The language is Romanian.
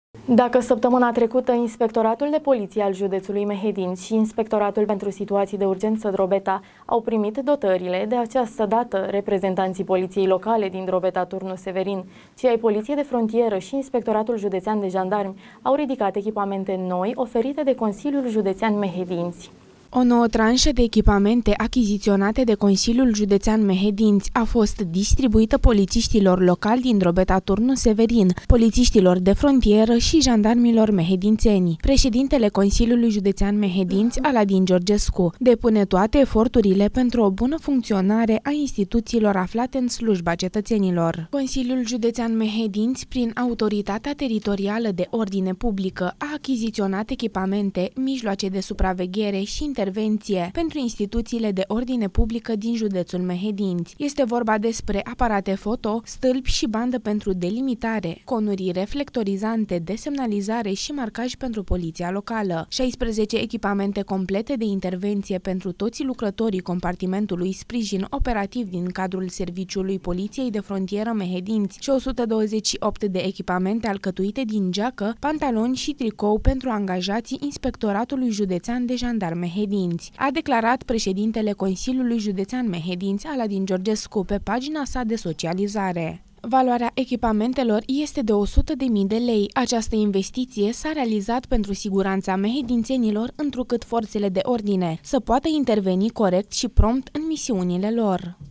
Dacă săptămâna trecută Inspectoratul de Poliție al județului Mehedinți și Inspectoratul pentru Situații de Urgență Drobeta au primit dotările, de această dată reprezentanții Poliției Locale din Drobeta Turnu Severin, cei ai Poliției de Frontieră și Inspectoratul Județean de Jandarmi au ridicat echipamente noi oferite de Consiliul Județean Mehedinți. O nouă tranșă de echipamente achiziționate de Consiliul Județean Mehedinți a fost distribuită polițiștilor locali din Drobeta Turnu Severin, polițiștilor de frontieră și jandarmilor mehedințeni. Președintele Consiliului Județean Mehedinți, Aladin Georgescu, depune toate eforturile pentru o bună funcționare a instituțiilor aflate în slujba cetățenilor. Consiliul Județean Mehedinți, prin Autoritatea Teritorială de Ordine Publică, a achiziționat echipamente, mijloace de supraveghere și intervenție pentru instituțiile de ordine publică din județul Mehedinți. Este vorba despre aparate foto, stâlpi și bandă pentru delimitare, conuri reflectorizante de semnalizare și marcaj pentru poliția locală, 16 echipamente complete de intervenție pentru toți lucrătorii compartimentului sprijin operativ din cadrul Serviciului Poliției de Frontieră Mehedinți și 128 de echipamente alcătuite din geacă, pantaloni și tricou pentru angajații Inspectoratului Județean de Jandarmi Mehedinți, a declarat președintele Consiliului Județean Mehedinți, Aladin Georgescu, pe pagina sa de socializare. Valoarea echipamentelor este de 100.000 de lei. Această investiție s-a realizat pentru siguranța mehedințenilor, întrucât forțele de ordine să poată interveni corect și prompt în misiunile lor.